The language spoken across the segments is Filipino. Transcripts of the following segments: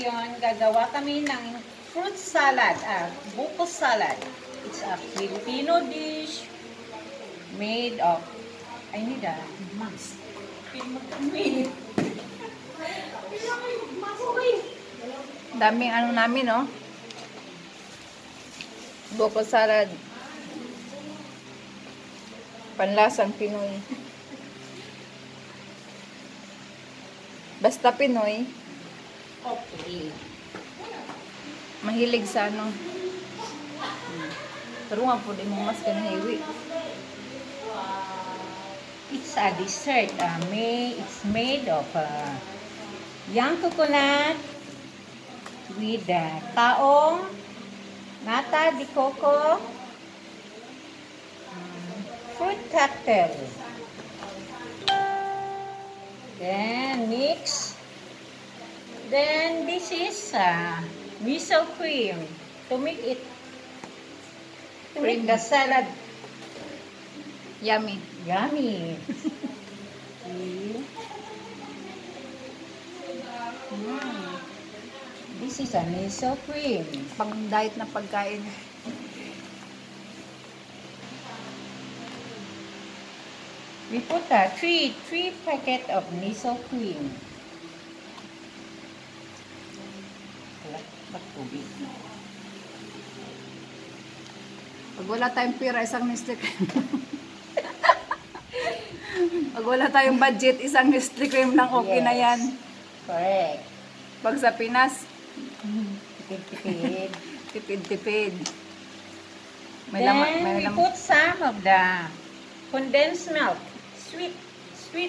ngayon, gagawa kami ng fruit salad, buko salad. It's a Filipino dish made of, I need a mask. Daming ano namin, no? Buko salad. Panlasang Pinoy. Basta Pinoy. Okay. Mahilig sa ano. Pero nga po, di mo mas kanahiwi. It's a dessert. It's made of young coconut with taong, nata de coco, fruit cocktail. Then mix. Then this is miso cream to make the salad Yummy. yummy. See? This is a miso cream. Pang diet na pagkain. We put three packet of miso cream. Pag wala tayong pera, isang Nestle cream. Pag wala tayong budget, isang Nestle cream lang okay na yan. Correct. Pag sa Pinas, Tipid-tipid. tipid-tipid. Then we put some of the condensed milk. Sweet.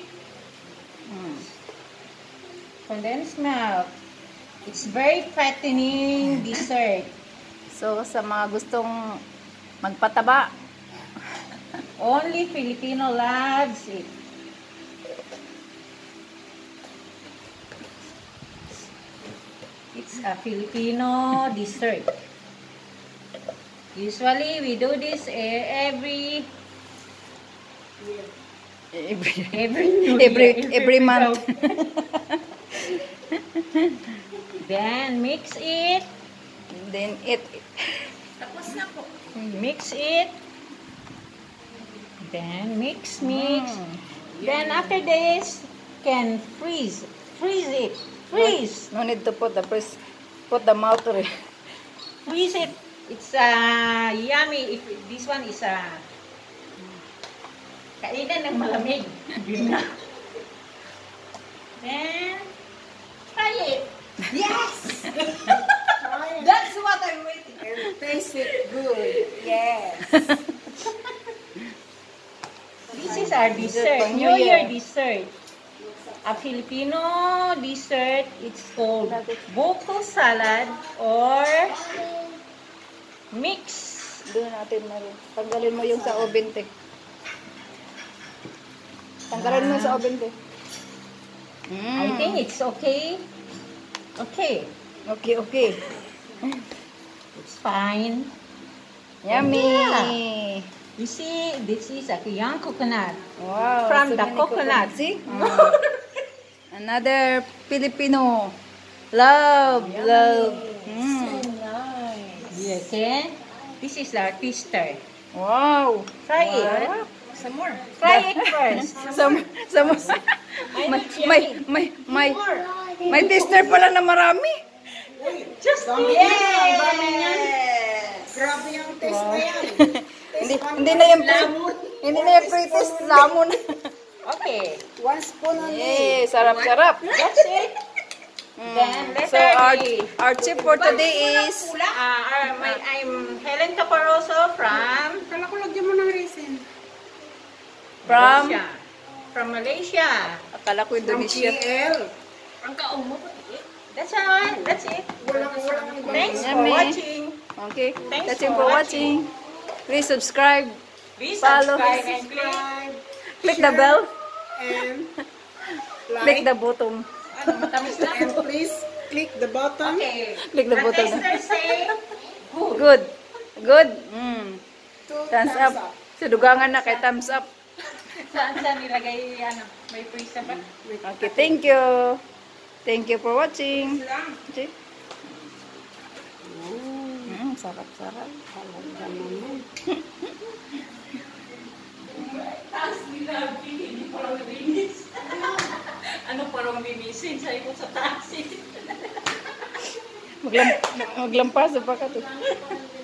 Condensed milk. It's very fattening dessert. So, sa mga gustong magpataba, Only Filipino loves it. It's a Filipino dessert. Usually, we do this every month. Then mix it. Then eat. Tapos na po. Mix it. Then mix. Then after this, can freeze it. Freeze. No need to put the press. Put the mouth to it. Freeze it. It's yummy. If this one is kainan ng malamig. Then try it. Yes! That's what I'm waiting. It tastes it good. Yes. This is our dessert. New Year dessert. A Filipino dessert. It's called buko salad or mix. Doon natin na rin. Tanggalin mo yung sa oven, te. Tanggalin mo sa oven, te. I think it's okay. Okay. Okay. It's fine. Yummy. Yeah. You see, this is a young coconut. Wow. From so the many coconut. See? Another Filipino. Love. So nice. You can. This is our twister. Wow. Try it. Some more. Try it first. Some may tester pala na marami. Just Grabe yung taste na yan. Hindi na yung pre-test lamon. Okay. 1 spoon only. Sarap-sarap. That's it. Then So our tip for today is I'm Helen Caparoso from Kala ko lagyan mo ng resin. from Malaysia. From Malaysia. akala ko Indonesia. PL. That's all. That's it. Walang iba. Thanks for Yummy. watching. Okay. Thanks That's it for for watching. Please subscribe. Please Follow. subscribe and click. Subscribe Click the bell. and Click like. the button. Matamis na. And please click the button. Okay. Click the button. Tester say Good. Good. To Thumbs up. Sa dugangan na kay thumbs up. Saan nilagay may freezer ba? Okay, thank you. Thank you for watching. See? Sarap-sarap. Talaga naman. Taas nila, hindi parang binis. Ano parang binisin? Sabi ko sa taas. Maglampas pa ka to.